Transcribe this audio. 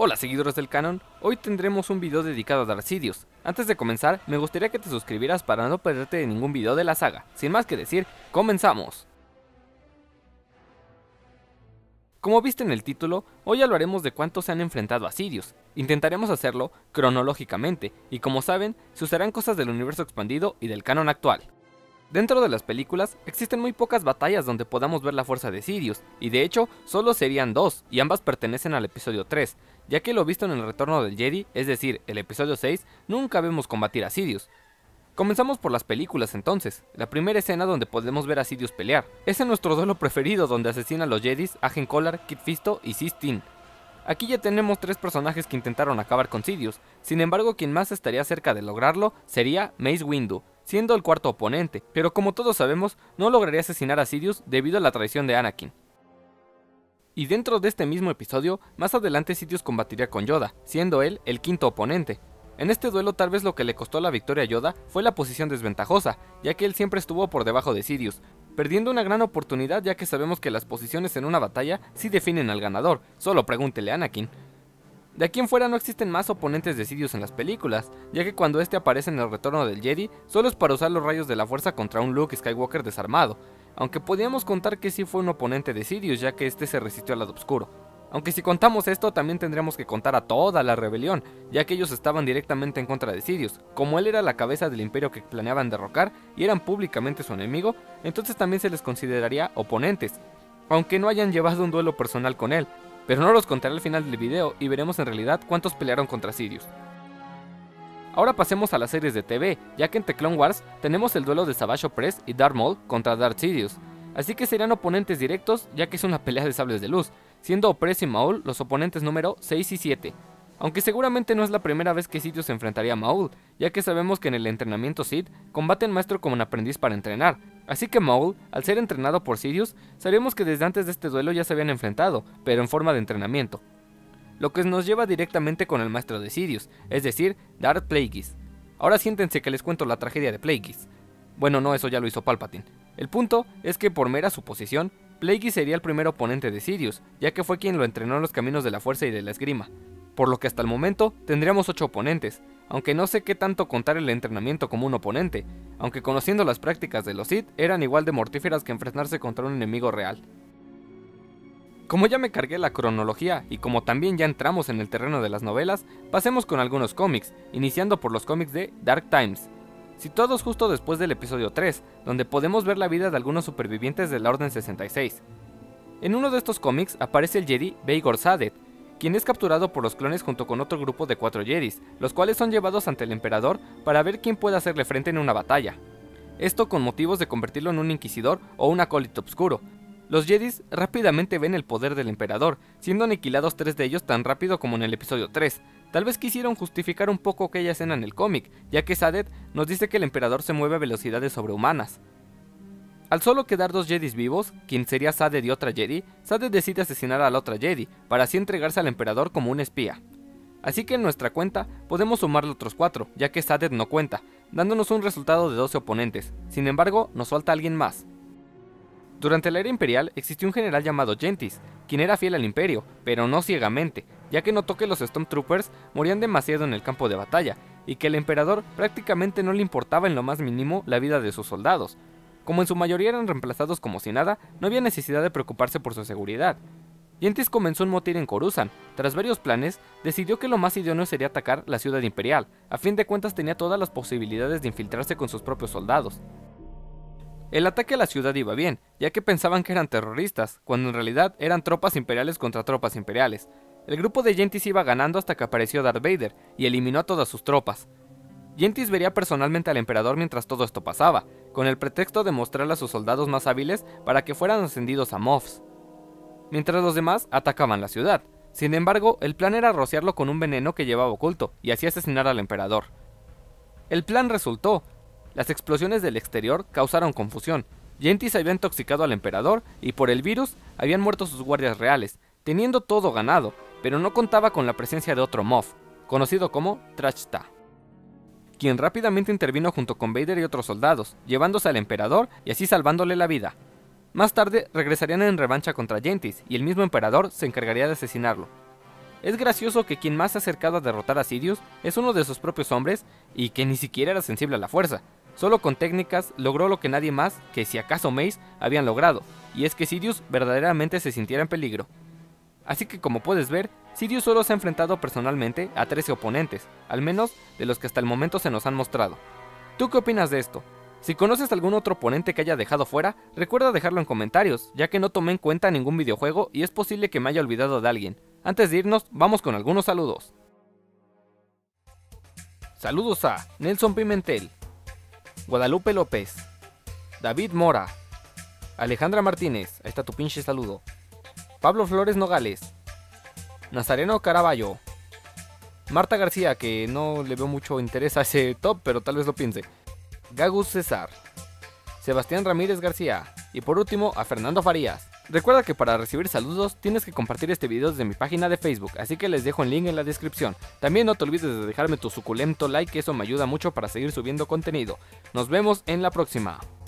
Hola seguidores del canon, hoy tendremos un video dedicado a Darth Sidious. Antes de comenzar, me gustaría que te suscribieras para no perderte de ningún video de la saga. Sin más que decir, ¡comenzamos! Como viste en el título, hoy hablaremos de cuántos se han enfrentado a Sidious. Intentaremos hacerlo cronológicamente, y como saben, se usarán cosas del universo expandido y del canon actual. Dentro de las películas, existen muy pocas batallas donde podamos ver la fuerza de Sidious, y de hecho, solo serían dos, y ambas pertenecen al episodio 3, ya que lo visto en el retorno del Jedi, es decir, el episodio 6, nunca vemos combatir a Sidious. Comenzamos por las películas entonces, la primera escena donde podemos ver a Sidious pelear. Es en nuestro duelo preferido donde asesina a los Jedis, Agen Kolar, Kit Fisto y Sis-Tin. Aquí ya tenemos tres personajes que intentaron acabar con Sidious, sin embargo quien más estaría cerca de lograrlo sería Mace Windu, siendo el cuarto oponente, pero como todos sabemos, no lograría asesinar a Sidious debido a la traición de Anakin. Y dentro de este mismo episodio, más adelante Sidious combatiría con Yoda, siendo él el quinto oponente. En este duelo tal vez lo que le costó la victoria a Yoda fue la posición desventajosa, ya que él siempre estuvo por debajo de Sidious, perdiendo una gran oportunidad ya que sabemos que las posiciones en una batalla sí definen al ganador, solo pregúntele a Anakin. De aquí en fuera no existen más oponentes de Sidious en las películas, ya que cuando este aparece en el retorno del Jedi, solo es para usar los rayos de la fuerza contra un Luke Skywalker desarmado, aunque podríamos contar que sí fue un oponente de Sidious ya que este se resistió al lado oscuro. Aunque si contamos esto también tendríamos que contar a toda la rebelión, ya que ellos estaban directamente en contra de Sidious. Como él era la cabeza del imperio que planeaban derrocar y eran públicamente su enemigo, entonces también se les consideraría oponentes, aunque no hayan llevado un duelo personal con él. Pero no los contaré al final del video y veremos en realidad cuántos pelearon contra Sidious. Ahora pasemos a las series de TV, ya que en The Clone Wars tenemos el duelo de Savage Opress y Darth Maul contra Darth Sidious, así que serían oponentes directos ya que es una pelea de sables de luz, siendo Opress y Maul los oponentes número 6 y 7. Aunque seguramente no es la primera vez que Sidious se enfrentaría a Maul, ya que sabemos que en el entrenamiento Sith combaten maestro como un aprendiz para entrenar, así que Maul, al ser entrenado por Sidious, sabemos que desde antes de este duelo ya se habían enfrentado, pero en forma de entrenamiento. Lo que nos lleva directamente con el maestro de Sidious, es decir, Darth Plagueis. Ahora siéntense que les cuento la tragedia de Plagueis. Bueno, no, eso ya lo hizo Palpatine. El punto es que por mera suposición, Plagueis sería el primer oponente de Sidious, ya que fue quien lo entrenó en los caminos de la fuerza y de la esgrima. Por lo que hasta el momento tendríamos 8 oponentes, aunque no sé qué tanto contar el entrenamiento como un oponente, aunque conociendo las prácticas de los Sith eran igual de mortíferas que enfrentarse contra un enemigo real. Como ya me cargué la cronología y como también ya entramos en el terreno de las novelas, pasemos con algunos cómics, iniciando por los cómics de Dark Times, situados justo después del episodio 3, donde podemos ver la vida de algunos supervivientes de la Orden 66. En uno de estos cómics aparece el Jedi Baegor Sadet, quien es capturado por los clones junto con otro grupo de 4 Jedis, los cuales son llevados ante el emperador para ver quién puede hacerle frente en una batalla. Esto con motivos de convertirlo en un inquisidor o un acólito oscuro. Los Jedis rápidamente ven el poder del emperador, siendo aniquilados 3 de ellos tan rápido como en el episodio 3. Tal vez quisieron justificar un poco aquella escena en el cómic, ya que Sadet nos dice que el emperador se mueve a velocidades sobrehumanas. Al solo quedar 2 Jedis vivos, quien sería Sadet y otra Jedi, Sadet decide asesinar a la otra Jedi, para así entregarse al emperador como un espía. Así que en nuestra cuenta podemos sumarle otros 4, ya que Sadet no cuenta, dándonos un resultado de 12 oponentes. Sin embargo, nos falta alguien más. Durante la era imperial existió un general llamado Gentis, quien era fiel al imperio, pero no ciegamente, ya que notó que los Stormtroopers morían demasiado en el campo de batalla, y que el emperador prácticamente no le importaba en lo más mínimo la vida de sus soldados. Como en su mayoría eran reemplazados como si nada, no había necesidad de preocuparse por su seguridad. Gentis comenzó un motín en Coruscant. Tras varios planes, decidió que lo más idóneo sería atacar la ciudad imperial. A fin de cuentas tenía todas las posibilidades de infiltrarse con sus propios soldados. El ataque a la ciudad iba bien, ya que pensaban que eran terroristas, cuando en realidad eran tropas imperiales contra tropas imperiales. El grupo de Gentis iba ganando hasta que apareció Darth Vader, y eliminó a todas sus tropas. Gentis vería personalmente al emperador mientras todo esto pasaba, con el pretexto de mostrarle a sus soldados más hábiles para que fueran ascendidos a Moffs, mientras los demás atacaban la ciudad. Sin embargo, el plan era rociarlo con un veneno que llevaba oculto, y así asesinar al emperador. El plan resultó. Las explosiones del exterior causaron confusión. Gentis había intoxicado al emperador y por el virus habían muerto sus guardias reales, teniendo todo ganado, pero no contaba con la presencia de otro Moff, conocido como Trashta, quien rápidamente intervino junto con Vader y otros soldados, llevándose al emperador y así salvándole la vida. Más tarde regresarían en revancha contra Gentis y el mismo emperador se encargaría de asesinarlo. Es gracioso que quien más se ha acercado a derrotar a Sidious es uno de sus propios hombres y que ni siquiera era sensible a la fuerza. Solo con técnicas logró lo que nadie más, que si acaso Mace, habían logrado, y es que Sidious verdaderamente se sintiera en peligro. Así que como puedes ver, Sidious solo se ha enfrentado personalmente a 13 oponentes, al menos de los que hasta el momento se nos han mostrado. ¿Tú qué opinas de esto? Si conoces algún otro oponente que haya dejado fuera, recuerda dejarlo en comentarios, ya que no tomé en cuenta ningún videojuego y es posible que me haya olvidado de alguien. Antes de irnos, vamos con algunos saludos. Saludos a Nelson Pimentel, Guadalupe López, David Mora, Alejandra Martínez, ahí está tu pinche saludo, Pablo Flores Nogales, Nazareno Caraballo, Marta García, que no le veo mucho interés a ese top, pero tal vez lo piense, Gagus César, Sebastián Ramírez García y por último a Fernando Farías. Recuerda que para recibir saludos tienes que compartir este video desde mi página de Facebook, así que les dejo el link en la descripción. También no te olvides de dejarme tu suculento like, que eso me ayuda mucho para seguir subiendo contenido. Nos vemos en la próxima.